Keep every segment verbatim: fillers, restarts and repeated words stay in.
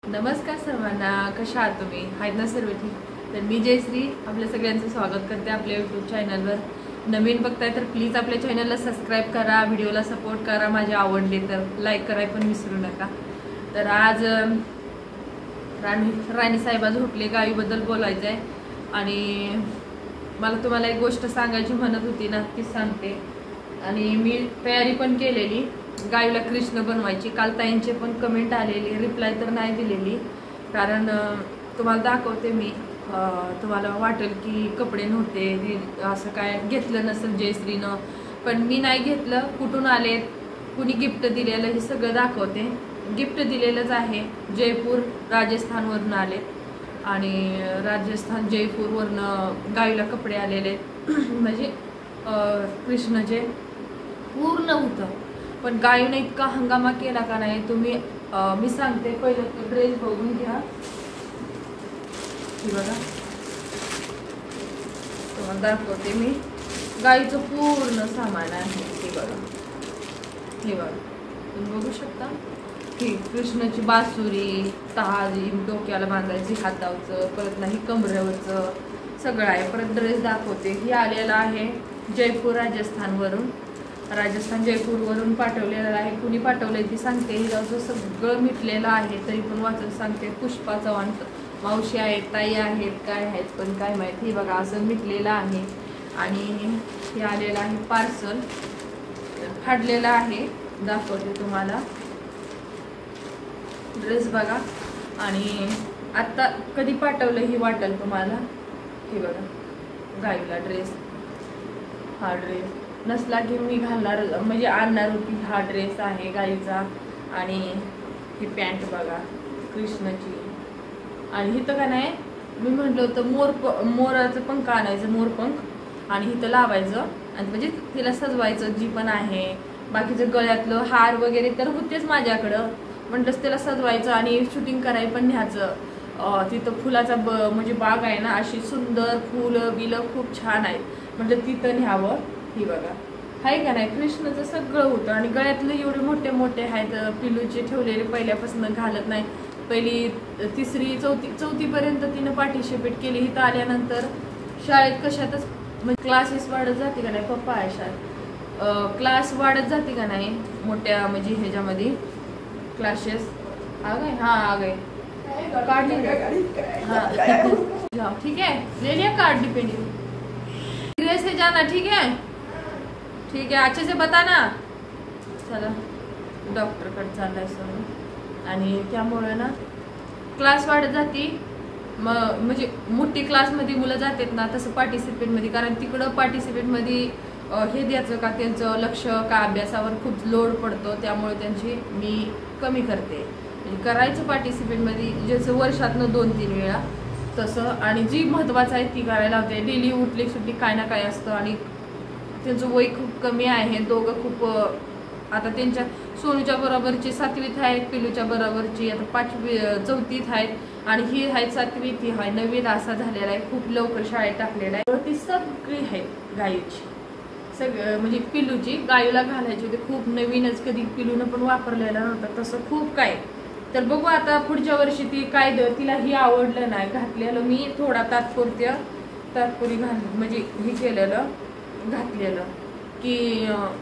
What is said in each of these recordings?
नमस्कार सर्वांना, कशा आहात तुम्ही? आहेत ना सर्व ठीक? तर मी जयश्री आपल्या सगळ्यांचं स्वागत करते आपल्या यूट्यूब चॅनलवर. नवीन बघताय तर प्लीज आपल्या चॅनलला सबस्क्राईब करा, व्हिडिओला सपोर्ट करा, माझे आवडले तर लाईक करायला पण विसरू नका. तर आज राणी राणी साहेबा झोपले गावीबद्दल बोलायचं आहे आणि मला तुम्हाला एक गोष्ट सांगायची म्हणत होती ना, ती सांगते. आणि मी तयारी पण केलेली गावीला कृष्ण बनवायची. काल ताईंचे पण कमेंट आलेली, रिप्लाय तर नाही दिलेली, कारण तुम्हाला दाखवते मी. तुम्हाला वाटेल की कपडे नव्हते, असं काय घेतलं नसेल जयश्रीनं, पण मी नाही घेतलं. कुठून आलेत, कुणी गिफ्ट दिलेलं हे सगळं दाखवते. गिफ्ट दिलेलंच आहे, जयपूर राजस्थानवरून आलेत आणि राजस्थान जयपूरवरनं गावीला कपडे आलेले म्हणजे कृष्णचे पूर्ण होतं. पण गायीने इतका हंगामा केला का नाही तुम्ही, मी सांगते. पहिलं तो ड्रेस बघून घ्या, ही बघा, तुम्हाला दाखवते मी. गाईचं पूर्ण सामान आहे, हे बघा, हे बघा, तुम्ही बघू शकता. ही कृष्णाची बासुरी, ताजी डोक्याला बांधायची, हातावचं, परत नाही कमरेवरचं सगळं आहे. परत ड्रेस दाखवते. ही आलेला आहे जयपूर राजस्थानवरून. राजस्थान जयपूरवरून पाठवलेलं आहे. कुणी पाठवलंय ती सांगते. हिचं सगळं मिटलेलं आहे, तरी पण वाचून सांगते. पुष्पा चव्हाण मावशी आहेत, ताई आहेत, काय आहेत पण काय माहिती. बघा असं मिटलेलं आहे. आणि हे आलेलं आहे पार्सल, फाडलेलं आहे, दाखवते तुम्हाला. ड्रेस बघा. आणि आत्ता कधी पाठवलं ही वाटेल तुम्हाला. हे बघा गावीला ड्रेस, हा ड्रेस नसला की मी घालणार म्हणजे आणणार होती. हा ड्रेस आहे गाईचा. आणि ही पॅन्ट बघा कृष्णाची. आणि इथं का नाही, मी म्हटलं होतं मोर प मोराचं पंख आणायचं, मोरपंख, आणि इथं लावायचं आणि म्हणजे तिला सजवायचं. जी पण आहे बाकीचं गळ्यातलं हार वगैरे तर होतेच माझ्याकडं, म्हटलंच त्याला सजवायचं आणि शूटिंग करायला पण न्यायचं. तिथं फुलाचा ब म्हणजे बाग आहे ना, अशी सुंदर फुलं बिलं खूप छान आहेत, म्हटलं तिथं न्यावं. ही बघा आहे का नाही, कृष्णाचं सगळं होतं. आणि गळ्यातले एवढे मोठे मोठे आहेत, पिलूचे ठेवलेले, पहिल्यापासून घालत नाही. पहिली तिसरी चौथी चौथीपर्यंत तिनं पार्टिसिपेट केली. इथं आल्यानंतर शाळेत कशातच म्हणजे क्लासेस वाढत जाते का नाही, पप्पा आहे शाळेत, क्लास वाढत जाते का नाही मोठ्या म्हणजे ह्याच्यामध्ये क्लासेस. आ गए, हाँ आ गए, कार्ड हाँ ठीक है, ले लिया कार्ड डिपेंडिंग से जाना, ठीक है ठीक है, अच्छे से बताना. चला डॉक्टरकडे चाललाय सर. आणि त्यामुळे ना क्लास वाढत जाते. म म्हणजे मोठी क्लासमध्ये मुलं जातात ना, तसं पार्टिसिपेटमध्ये, कारण तिकडं पार्टिसिपेटमध्ये हे द्यायचं का त्यांचं लक्ष का अभ्यासावर खूप लोड पडतो, त्यामुळे त्यांची मी कमी करते. म्हणजे करायचं पार्टिसिपेटमध्ये ज्याचं वर्षातनं दोन तीन वेळा तसं. आणि जी महत्त्वाचं आहे ती करायला होते. डेली उठली सुटली काय ना काय असतं. आणि त्यांचं वय खूप कमी आहे, दोघं खूप आता त्यांच्या सोनूच्या बरोबरची सातवीत आहेत, पिलूच्या बरोबरची आता पाचवी चौथीत आहेत, आणि ही आहेत सातवीत, ही आहे नववीत, असा झालेला आहे. खूप लवकर शाळेत टाकलेला आहे. ती सगळी आहेत गायीची, सगळं म्हणजे पिलूची गायीला घालायची होती. खूप नवीनच, कधी पिलूनं पण वापरलेला नव्हता, तसं खूप काय. तर बघू आता पुढच्या वर्षी ती काय द तिला ही आवडलं नाही, घातलेलं मी थोडा तात्पुरत्या तात्पुरी घाल म्हणजे हे केलेलं, घातलेलं की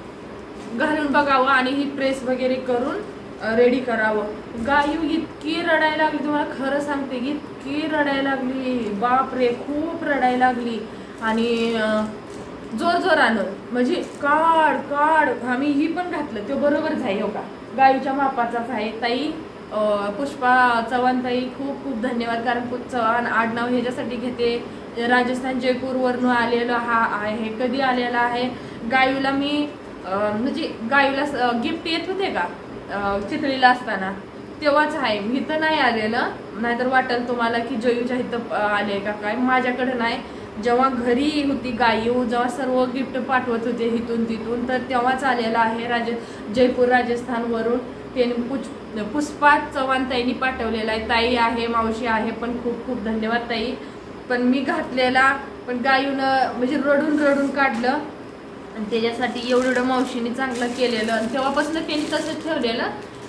घालून बघावं आणि ही प्रेस वगैरे करून रेडी करावं. गायू इतकी रडायला लागली, तुम्हाला खरं सांगते, इतकी रडायला लागली, बाप रे, खूप रडायला लागली. आणि जोर जोरानं म्हणजे काढ काढ. आम्ही ही पण घातलं, तो बरोबरच आहे, हो का, गायूच्या मापाचाच आहे. ताई पुष्पा चव्हाण ताई, खूप खूप धन्यवाद. कारण चव्हाण आडनाव ह्याच्यासाठी घेते, राजस्थान जयपूरवरून आलेलं हा आहे. कधी आलेला आहे गायूला मी म्हणजे गायूला गिफ्ट येत होते का चितळीला असताना, तेव्हाच आहे. इथं नाही आलेलं, नाहीतर वाटेल तुम्हाला की जयूच्या इथं आले का काय. माझ्याकडे नाही, जेव्हा घरी होती गायू, जेव्हा सर्व गिफ्ट पाठवत होते इथून तिथून, तर तेव्हाच आलेला आहे राज जयपूर राजस्थानवरून. त्यांनी पुष पुष्पा चव्हाण ताईंनी पाठवलेला आहे. ताई आहे, मावशी आहे, पण खूप खूप धन्यवाद ताई. पण मी घातलेला, पण गायूनं म्हणजे रडून रडून काढलं. आणि त्याच्यासाठी एवढं एवढं मावशीने चांगलं केलेलं, आणि तेव्हापासून त्यांनी तसंच ठेवलेलं.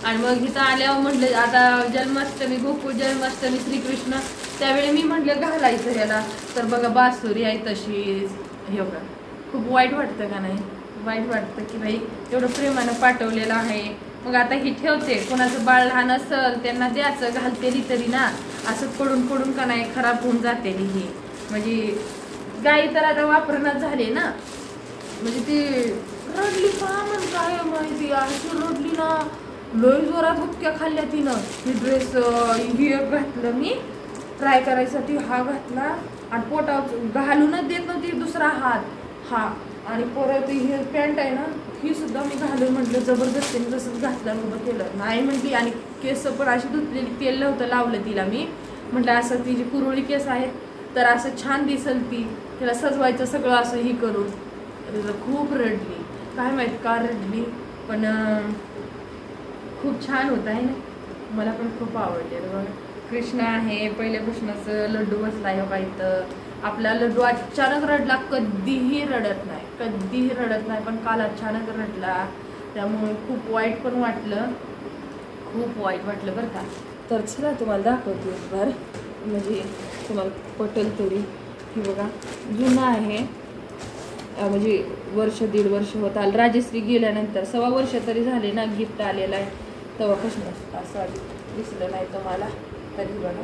आणि मग इथं आल्यावर म्हटलं आता जन्माष्टमी, गोकुळ जन्माष्टमी श्रीकृष्ण, त्यावेळी मी म्हटलं घालायचं याला, तर बघा बासुरी आहे तशीच. हे बघा खूप वाईट वाटतं का नाही? वाईट वाटतं की भाई एवढं प्रेमानं पाठवलेलं आहे. मग आता ही ठेवते, कोणाचं बाळ लहान असेल त्यांना द्यायचं, घालतेली तरी ना, असं पडून पडून का नाही खराब होऊन जातेली ही. म्हणजे गाई तर आता वापरण्यात झाली ना, म्हणजे ती रडली का म्हण काय माहिती, अशी रडली ना, लय जोरात हुक्क्या खाल्ल्या तिनं. ही ड्रेस ही एक घातलं मी ट्राय करायसाठी, हा घातला आणि पोटावर घालूनच देत नव्हती दुसरा हात हा. आणि परत ही पॅन्ट आहे ना, ही सुद्धा मी घालून म्हटलं जबरदस्तीने जसंच घातलं नव्हतं केलं नाही म्हटली. आणि केस पण अशी धुतलेली, तेल नव्हतं लावलं तिला मी, म्हटलं असं तिची कुरळी केस आहेत तर असं छान दिसल, ती तिला सजवायचं सगळं असं ही करून. खूप रडली, काय माहीत का रडली, पण खूप छान होत आहे ना, मला पण खूप आवडले. बघा कृष्ण आहे पहिल्यापासूनच, लड्डू बसलाय हो काही. तर आपला लड्डू अचानक रडला, कधीही रडत नाही, कधीही रडत नाही, पण काल अचानक रडला, त्यामुळे खूप वाईट पण वाटलं, खूप वाईट वाटलं बरं का. तर चला तुम्हाला दाखवते बरं, म्हणजे तुम्हाला पटेल तरी. ही बघा जुना आहे, म्हणजे वर्ष दीड वर्ष होत आलं, राजश्री गेल्यानंतर सव्वा वर्ष तरी झाले ना, गिफ्ट आलेलं आहे तेव्हापासून. असं दिसलं नाही तुम्हाला तरी बघा,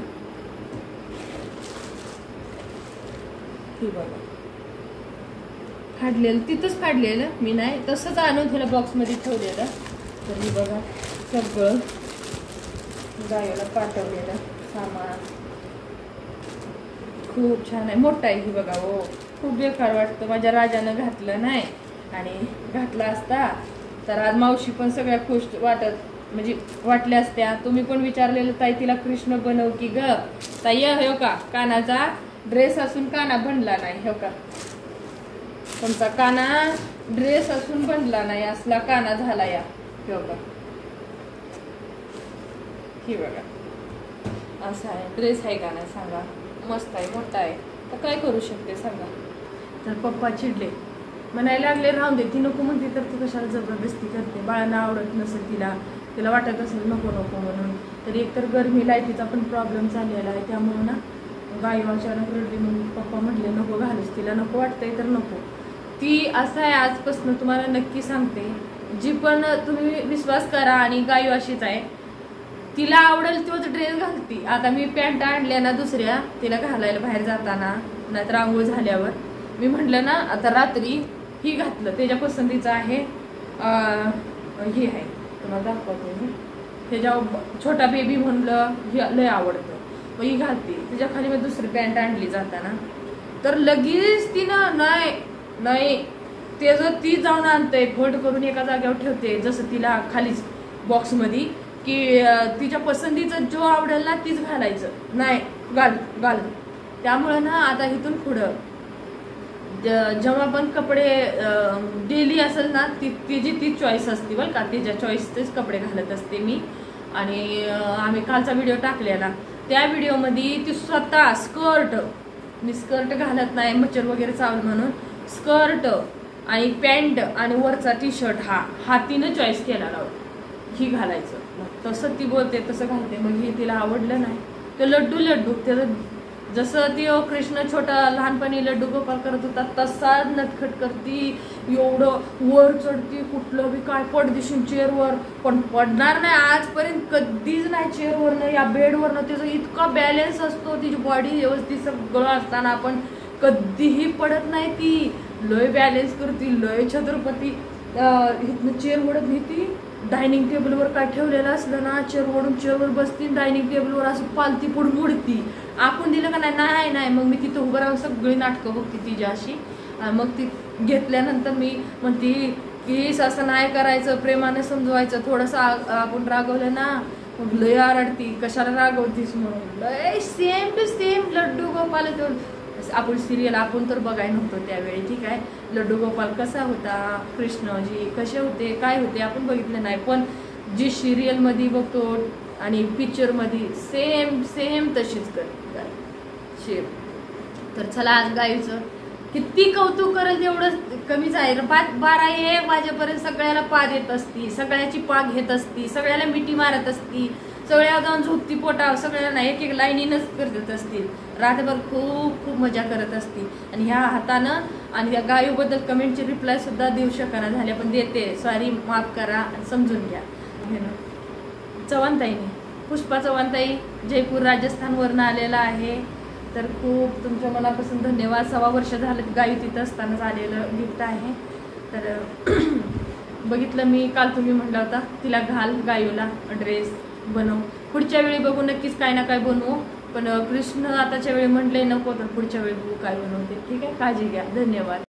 ही बघा काढलेलं, तिथंच काढलेलं मी, नाही तसंच आणून त्याला बॉक्समध्ये ठेवलेलं. तर ही बघा सगळं गायला पाठवलेलं सामान, खूप छान आहे, मोठा आहे. ही बघा हो, खूप बेकार वाटतं, माझ्या राजानं घातलं नाही, आणि घातला असता तर आज मावशी पण सगळ्या खुश वाटत, म्हणजे वाटल्या असत्या. तुम्ही पण विचारलेलं ताई तिला कृष्ण बनव की ग ताई, हो का कानाचा ड्रेस असून काना बनला नाही, हो का तुमचा काना ड्रेस असून बनला नाही, असला काना झाला या, हो का. ही बघा असं आहे, ड्रेस आहे का नाही सांगा, मस्त आहे, मोठा आहे, तर काय करू शकते सांगा. तर पप्पा चिडले, म्हणायला लागले राहून दे, ती नको म्हणते तर तू कशाला जबरदस्ती करते, बाळांना आवडत नसेल तिला, तिला वाटत असेल नको नको म्हणून. तर एकतर गरमी लाईटीचा पण प्रॉब्लेम झालेला आहे, त्यामुळं ना गाई अचानक रडली, म्हणून पप्पा म्हटले नको घालूस, तिला नको वाटतंय तर नको. ती असं आहे आजपासून तुम्हाला नक्की सांगते, जी पण तुम्ही विश्वास करा, आणि गाई अशीच आहे, तिला आवडेल तोच ड्रेस घालती. आता मी पॅन्ट आणल्या ना दुसऱ्या तिला घालायला बाहेर जाताना, नाहीतर आंघोळ झाल्यावर, मी म्हटलं ना आता रात्री ही घातलं, त्याच्या पसंतीचं आहे, हे आहे तुम्हाला दाखवते मी, त्याच्या छोटा बेबी म्हणलं हे लय आवडतं, मग ही घालते. त्याच्या खाली मी दुसरी पॅन्ट आणली जाताना, तर लगेच तिनं नाही नाही ते जर ती जाऊन आणते फोल्ड करून एका जागेवर ठेवते, जसं तिला खालीच बॉक्समध्ये, की तिच्या पसंतीचं जो आवडेल ना तीच घालायचं, नाही घाल घाल. त्यामुळं ना आता इथून पुढं जेव्हा पण कपडे डेली असेल ना, ती तिची ती चॉईस असते बरं का, तिच्या चॉईसचेच कपडे घालत असते मी. आणि आम्ही कालचा व्हिडिओ टाकलेला, त्या व्हिडिओमध्ये ती स्वतः स्कर्ट, मी स्कर्ट घालत नाही मच्छर वगैरे चावल म्हणून, स्कर्ट आणि पॅन्ट आणि वरचा टी शर्ट हा हा तिनं चॉईस केला लावला, ही घालायचं, तसं ती बोलते तसं घालते. मग हे तिला आवडलं नाही, ते लड्डू लड्डू त्याचं जसं ती कृष्ण छोटा लहानपणी लड्डू गोपाल करत होता तसा नटखट करती, एवढं वर चढती, कुठलं बी काय पडदिशीन चेअरवर, पण पडणार नाही आजपर्यंत कधीच नाही चेअरवरनं या बेडवरनं. त्याचा इतका बॅलेन्स असतो, तिची बॉडी व्यवस्थित सगळं असताना आपण कधीही पडत नाही, ती लय बॅलेन्स करती, लय छत्रपती. इथनं चेअर ओढत घेती, डायनिंग टेबलवर काय ठेवलेलं असलं ना चेअर ओढून चेअरवर बसती, डायनिंग टेबलवर असं पालती पडून उडती. आपण दिलं का नाही नाही, मग मी तिथं उभं राहून सगळी नाटकं बघते तिची अशी. मग ती घेतल्यानंतर मी म्हणते की असं नाही करायचं, प्रेमाने समजवायचं, थोडंसं आपण रागवलं ना मग लय आरडती, कशाला रागवतीस म्हणून. लय same to same Laddu Gopal. आपण सिरियल आपण तर बघाय नव्हतो त्यावेळी, ठीक आहे, लड्डू गोपाल कसा होता, कृष्णजी कसे होते काय होते आपण बघितलं नाही, पण जी सिरियल मध्ये बघतो आणि पिक्चर मध्ये सेम सेम तशीच करते गाय शेप. तर चला आज गाईचं किती कौतुक करेल तेवढं कमीच आहे. पाच बारा एक वाजेपर्यंत सगळ्याला पाच येत असती, सगळ्याची पाग घेत असती, सगळ्याला मिठी मारत असती, सगळ्या जाऊन झोपती पोटावर, सगळ्यांना एक एक लाईनीनच करत असतील. रात्रभर खूप खूप मजा करत असती. आणि ह्या हातानं आणि त्या गायूबद्दल कमेंटची रिप्लाय सुद्धा देऊ शकणार झाले, पण देते. सॉरी, माफ करा, समजून घ्या. चव्हाणताईने, पुष्पा चव्हाणताई जयपूर राजस्थानवरनं आलेला आहे. तर खूप तुमच्या मनापासून धन्यवाद. सव्वा वर्ष झालं गायू तिथं असताना आलेलं गिफ्ट आहे. तर बघितलं मी काल, तुम्ही म्हटलं होता तिला घाल गायूला ड्रेस बनव. पुढच्या वेळी बघू, नक्कीच काय ना काय बनवू. पण कृष्ण आताच्या वेळी म्हटले नको, तर पुढच्या वेळी बघू काय बनवते. ठीक आहे, काळजी घ्या. धन्यवाद.